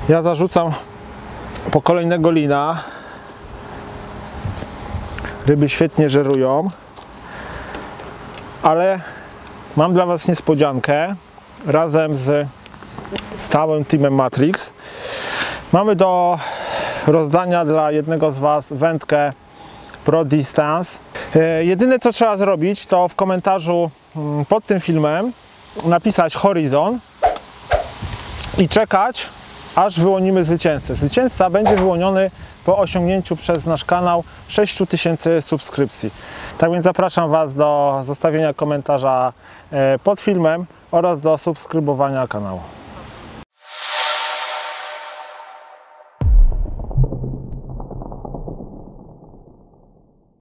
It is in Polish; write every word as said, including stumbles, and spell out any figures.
Ja zarzucam po kolejnego lina. Ryby świetnie żerują, ale mam dla Was niespodziankę. Razem z stałym teamem Matrix mamy do rozdania dla jednego z Was wędkę Pro Distance. Jedyne co trzeba zrobić, to w komentarzu pod tym filmem napisać Horizon i czekać, aż wyłonimy zwycięzcę. Zwycięzca będzie wyłoniony po osiągnięciu przez nasz kanał sześć tysięcy subskrypcji. Tak więc zapraszam Was do zostawienia komentarza pod filmem oraz do subskrybowania kanału.